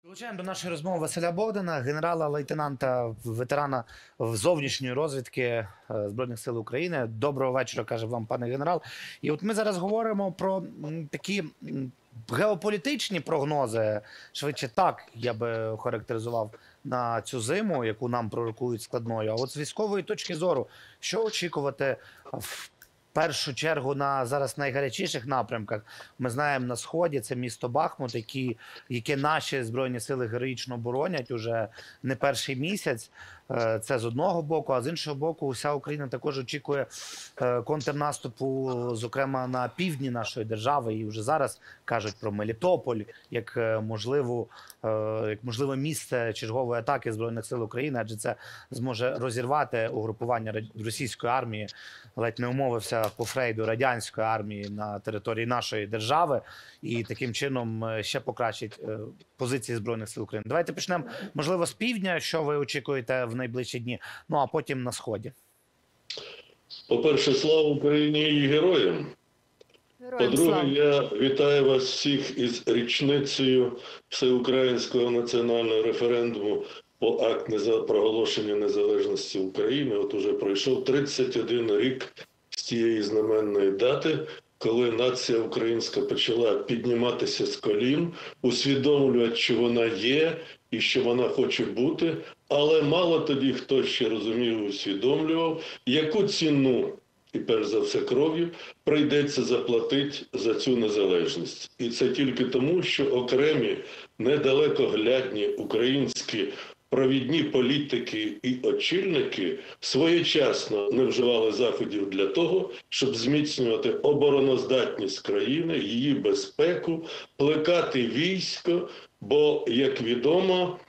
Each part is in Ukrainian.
Долучаємо до нашої розмови Василя Богдана, генерала-лейтенанта, ветерана зовнішньої розвідки Збройних сил України. Доброго вечора, каже вам, пане генерал. І от ми зараз говоримо про такі геополітичні прогнози, швидше так я би охарактеризував, на цю зиму, яку нам пророкують складною. А от з військової точки зору, що очікувати в першу чергу на зараз найгарячіших напрямках? Ми знаємо, на Сході це місто Бахмут, яке наші Збройні сили героїчно боронять уже не перший місяць. Це з одного боку, а з іншого боку, вся Україна також очікує контрнаступу, зокрема на півдні нашої держави. І вже зараз кажуть про Мелітополь як можливе місце чергової атаки Збройних сил України, адже це зможе розірвати угрупування російської армії, ледь не умовився по Фрейду, радянської армії на території нашої держави, і таким чином ще покращить позиції Збройних сил України. Давайте почнемо, можливо, з півдня, що ви очікуєте в найближчі дні, ну а потім на Сході. По-перше, слава Україні і героям. По-друге, я вітаю вас всіх із річницею всеукраїнського національного референдуму по акту проголошення незалежності України. От уже пройшов 31 рік з тієї знаменної дати, коли нація українська почала підніматися з колін, усвідомлювати, що вона є і що вона хоче бути, але мало тоді хто ще розумів і усвідомлював, яку ціну, і перш за все кров'ю, прийдеться заплатити за цю незалежність. І це тільки тому, що окремі недалекоглядні українські провідні політики і очільники своєчасно не вживали заходів для того, щоб зміцнювати обороноздатність країни, її безпеку, плекати військо, бо, як відомо,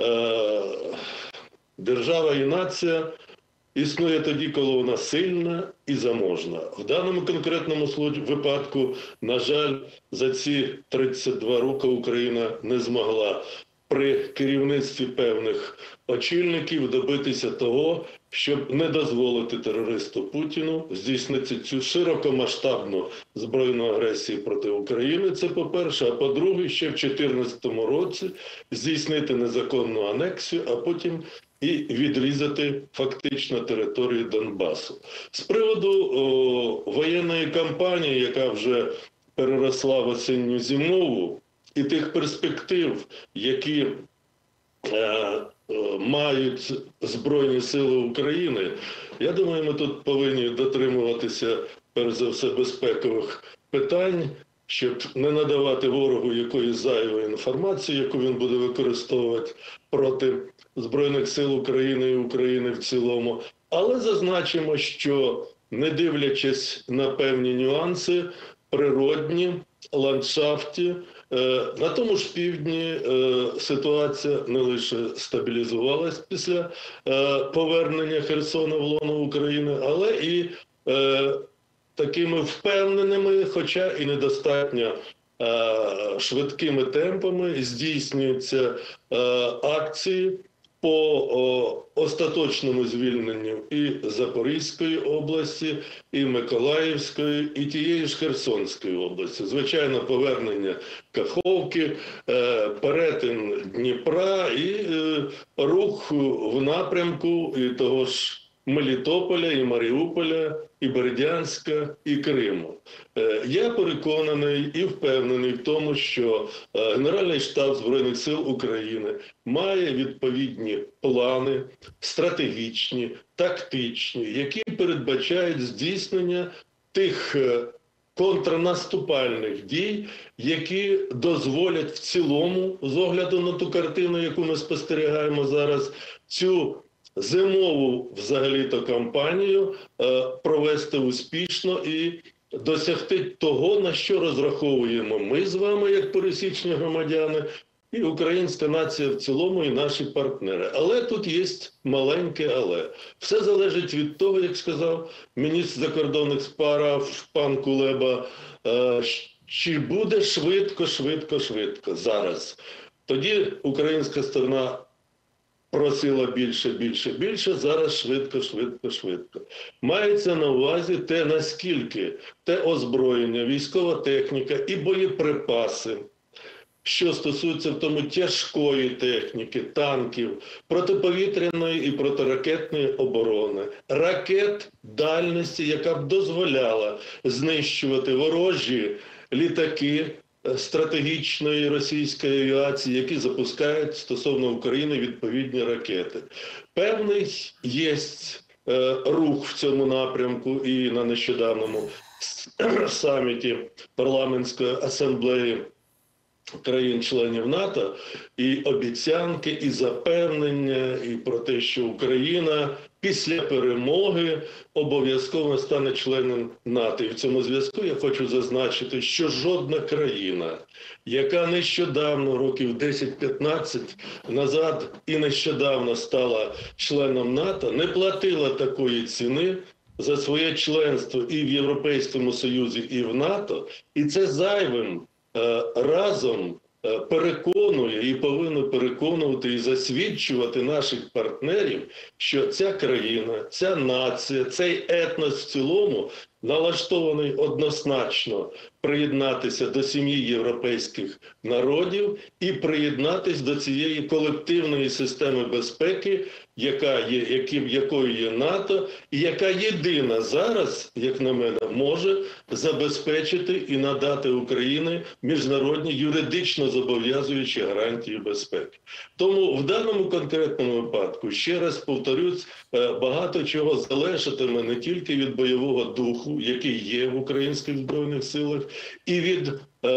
держава і нація існує тоді, коли вона сильна і заможна. В даному конкретному випадку, на жаль, за ці 32 роки Україна не змогла при керівництві певних очільників добитися того, щоб не дозволити терористу Путіну здійснити цю широкомасштабну збройну агресію проти України. Це по-перше. А по-друге, ще в 2014 році здійснити незаконну анексію, а потім і відрізати фактично територію Донбасу. З приводу воєнної кампанії, яка вже переросла в осінньо-зимову, і тих перспектив, які мають Збройні Сили України, я думаю, ми тут повинні дотримуватися, перш за все, безпекових питань, щоб не надавати ворогу якоїсь зайвої інформації, яку він буде використовувати проти Збройних Сил України і України в цілому. Але зазначимо, що не дивлячись на певні нюанси, природні, ландшафті, на тому ж півдні ситуація не лише стабілізувалась після повернення Херсона в лоно України, але і такими впевненими, хоча і недостатньо швидкими темпами здійснюються акції по остаточному звільненню і Запорізької області, і Миколаївської, і тієї ж Херсонської області. Звичайно, повернення Каховки, перетин Дніпра і рух в напрямку і того ж Мелітополя, і Маріуполя, і Бердянська, і Криму. Я переконаний і впевнений в тому, що Генеральний штаб Збройних сил України має відповідні плани, стратегічні, тактичні, які передбачають здійснення тих контрнаступальних дій, які дозволять в цілому, з огляду на ту картину, яку ми спостерігаємо зараз, цю зимову взагалі-то кампанію провести успішно і досягти того, на що розраховуємо ми з вами, як пересічні громадяни, і українська нація в цілому, і наші партнери. Але тут є маленьке але. Все залежить від того, як сказав міністр закордонних справ пан Кулеба, чи буде швидко зараз. Тоді українська сторона просила більше, зараз швидко. Мається на увазі те, наскільки те озброєння, військова техніка і боєприпаси що стосується в тому тяжкої техніки, танків, протиповітряної і протиракетної оборони, ракет дальності, яка б дозволяла знищувати ворожі літаки стратегічної російської авіації, які запускають стосовно України відповідні ракети. Певний є рух в цьому напрямку і на нещодавньому саміті парламентської асамблеї країн-членів НАТО, і обіцянки, і запевнення, і про те, що Україна після перемоги обов'язково стане членом НАТО. І в цьому зв'язку я хочу зазначити, що жодна країна, яка нещодавно, років 10-15 назад і нещодавно стала членом НАТО, не платила такої ціни за своє членство і в Європейському Союзі, і в НАТО. І це зайвим разом переконує і повинно переконувати і засвідчувати наших партнерів, що ця країна, ця нація, цей етнос в цілому налаштований однозначно приєднатися до сім'ї європейських народів і приєднатися до цієї колективної системи безпеки, якою є НАТО, і яка єдина зараз, як на мене, може забезпечити і надати Україні міжнародні юридично зобов'язуючі гарантії безпеки. Тому в даному конкретному випадку, ще раз повторюсь, багато чого залежатиме не тільки від бойового духу, який є в українських Збройних силах, і від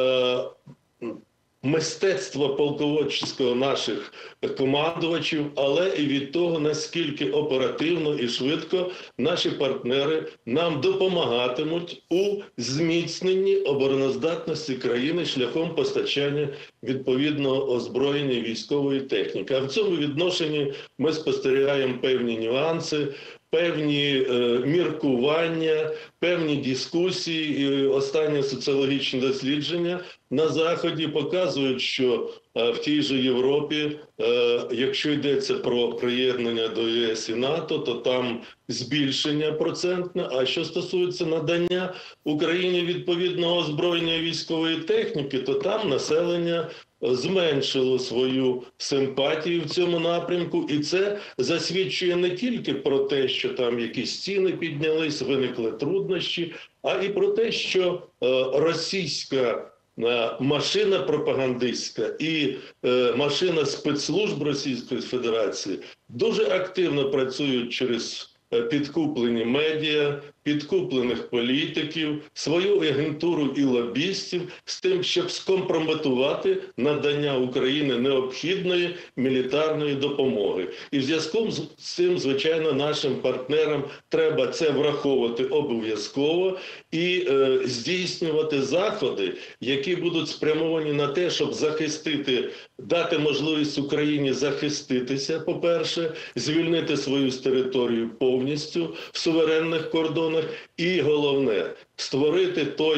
мистецтва полководчого наших командувачів, але і від того, наскільки оперативно і швидко наші партнери нам допомагатимуть у зміцненні обороноздатності країни шляхом постачання відповідного озброєння і військової техніки. А в цьому відношенні ми спостерігаємо певні нюанси, певні міркування, певні дискусії. І останні соціологічні дослідження на Заході показують, що в тій же Європі, якщо йдеться про приєднання до ЄС і НАТО, то там збільшення процентне. А що стосується надання Україні відповідного озброєння і військової техніки, то там населення зменшило свою симпатію в цьому напрямку. І це засвідчує не тільки про те, що там якісь ціни піднялись, виникли труднощі, а і про те, що російська машина пропагандистська і машина спецслужб Російської Федерації дуже активно працюють через підкуплені медіа, підкуплених політиків, свою агентуру і лобістів з тим, щоб скомпрометувати надання Україні необхідної мілітарної допомоги. І в зв'язку з цим, звичайно, нашим партнерам треба це враховувати обов'язково і здійснювати заходи, які будуть спрямовані на те, щоб захистити, дати можливість Україні захиститися, по-перше, звільнити свою територію повністю в суверенних кордонах, і головне – створити той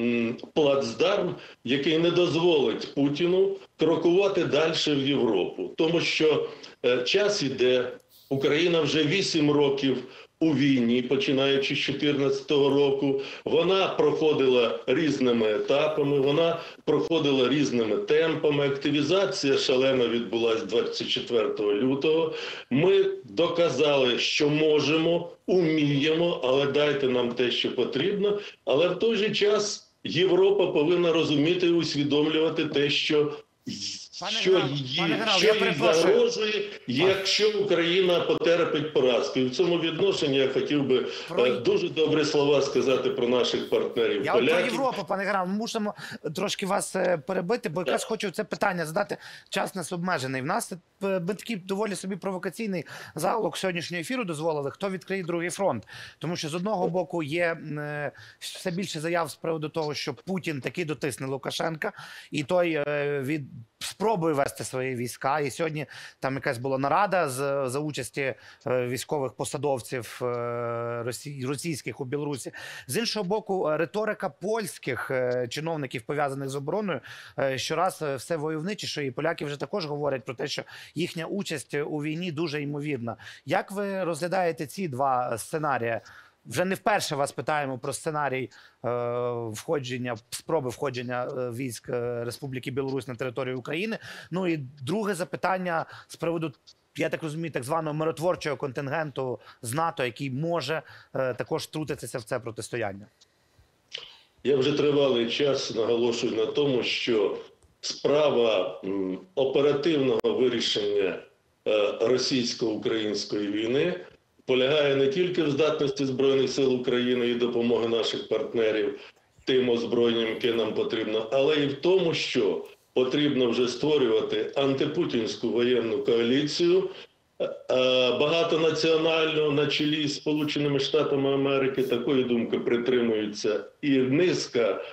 плацдарм, який не дозволить Путіну крокувати далі в Європу. Тому що час іде, Україна вже 8 років у війні, починаючи з 2014 року. Вона проходила різними етапами, вона проходила різними темпами. Активізація шалена відбулася 24 лютого. Ми доказали, що можемо, уміємо, але дайте нам те, що потрібно. Але в той же час Європа повинна розуміти і усвідомлювати те, що їй загрожує, якщо Україна потерпить поразку. І в цьому відношенні я хотів би дуже добрі слова сказати про наших партнерів. Я про Європу, пане генерал, ми мусимо трошки вас перебити, бо якраз хочу це питання задати. Час нас обмежений. В нас ми такий доволі собі провокаційний заголовок сьогоднішнього ефіру дозволили, хто відкриє другий фронт. Тому що з одного боку є все більше заяв з приводу того, що Путін таки дотисне Лукашенка, і той спробує вести свої війська. І сьогодні там якась була нарада за участі військових посадовців російських у Білорусі. З іншого боку, риторика польських чиновників, пов'язаних з обороною, щораз все войовничіше. І поляки вже також говорять про те, що їхня участь у війні дуже ймовірна. Як ви розглядаєте ці два сценарії? вже не вперше вас питаємо про сценарій спроби входження військ Республіки Білорусь на територію України. Ну і друге запитання з приводу, я так розумію, так званого миротворчого контингенту з НАТО, який може також втрутитися в це протистояння. Я вже тривалий час наголошую на тому, що справа оперативного вирішення російсько-української війни полягає не тільки в здатності Збройних сил України і допомоги наших партнерів тим озброєнням, яке нам потрібно, але і в тому, що потрібно вже створювати антипутінську воєнну коаліцію, багатонаціональну на чолі з Сполученими Штатами Америки. Такої думки притримуються і низка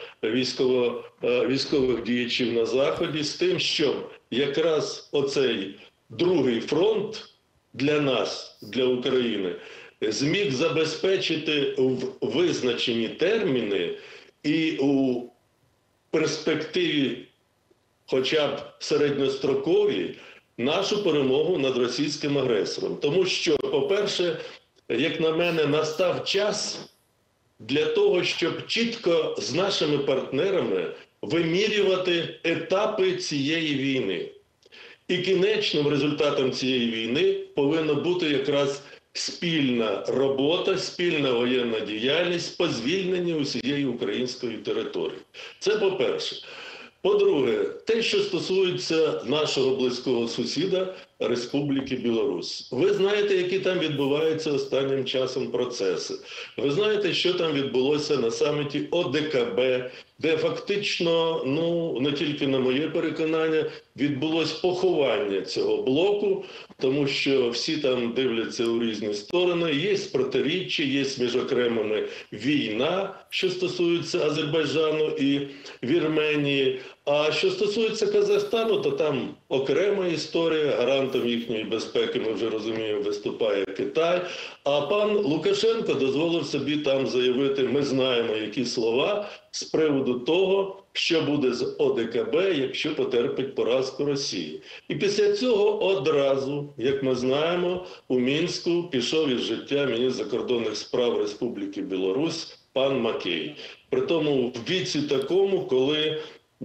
військових діячів на Заході, з тим, щоб якраз оцей другий фронт для нас, для України, зміг забезпечити в визначені терміни і у перспективі, хоча б середньостроковій, нашу перемогу над російським агресором. Тому що, по-перше, як на мене, настав час для того, щоб чітко з нашими партнерами вимірювати етапи цієї війни. І кінечним результатом цієї війни повинна бути якраз спільна робота, спільна воєнна діяльність по звільненню усієї української території. Це по-перше. По-друге, те, що стосується нашого близького сусіда Республіки Білорусь. Ви знаєте, які там відбуваються останнім часом процеси. Ви знаєте, що там відбулося на саміті ОДКБ, де фактично, не тільки на моє переконання, відбулось поховання цього блоку, тому що всі там дивляться у різні сторони. Є протиріччя, є між окремими війна, що стосується Азербайджану і Вірменії. А що стосується Казахстану, то там окрема історія. Гарантом їхньої безпеки, ми вже розуміємо, виступає Китай. А пан Лукашенко дозволив собі там заявити, ми знаємо, які слова з приводу того, що буде з ОДКБ, якщо потерпить поразку Росії. І після цього одразу, як ми знаємо, у Мінську пішов із життя міністр закордонних справ Республіки Білорусь пан Макей. Притому в віці такому, коли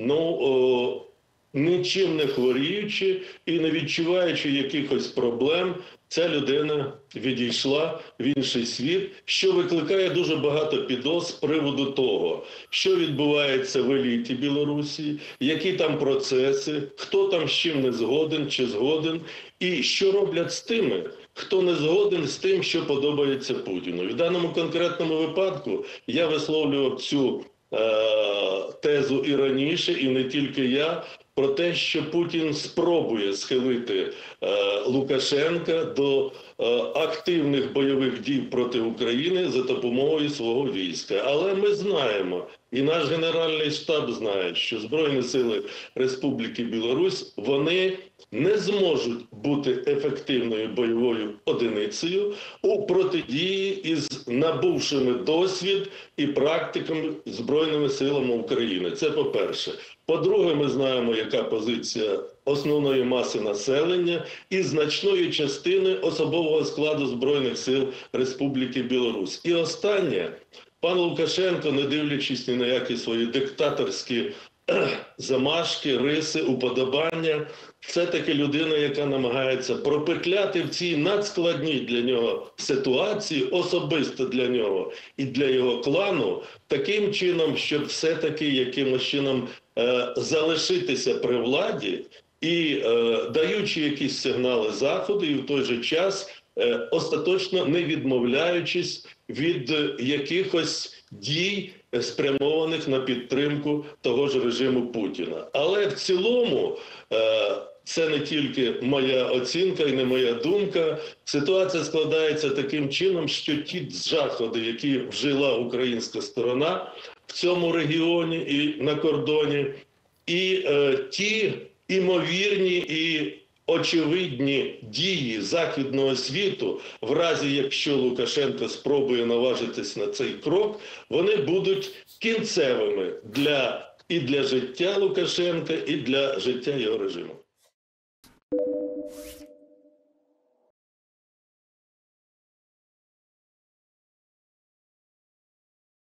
нічим не хворіючи і не відчуваючи якихось проблем, ця людина відійшла в інший світ, що викликає дуже багато підоз з приводу того, що відбувається в еліті Білорусі, які там процеси, хто там з чим не згоден чи згоден, і що роблять з тими, хто не згоден з тим, що подобається Путіну. І в даному конкретному випадку я висловлював цю тезу і раніше, і не тільки я, про те, що Путін спробує схилити Лукашенка до активних бойових дій проти України за допомогою свого війська. Але ми знаємо, і наш Генеральний штаб знає, що Збройні сили Республіки Білорусь, вони не зможуть бути ефективною бойовою одиницею у протидії із набувшими досвід і практиками Збройними силами України. Це по-перше. По-друге, ми знаємо, яка позиція основної маси населення і значної частини особового складу Збройних сил Республіки Білорусь. І останнє, пан Лукашенко, не дивлячись ні на які свої диктаторські замашки, риси, уподобання, все-таки людина, яка намагається пропетляти в цій надскладній для нього ситуації, особисто для нього і для його клану, таким чином, щоб все-таки якимось чином залишитися при владі і даючи якісь сигнали Заходу, і в той же час остаточно не відмовляючись від якихось дій, спрямованих на підтримку того ж режиму Путіна. Але в цілому це не тільки моя оцінка і не моя думка. Ситуація складається таким чином, що ті заходи, які вжила українська сторона в цьому регіоні і на кордоні, і ті імовірні і очевидні дії західного світу, в разі якщо Лукашенко спробує наважитись на цей крок, вони будуть кінцевими і для життя Лукашенка, і для життя його режиму.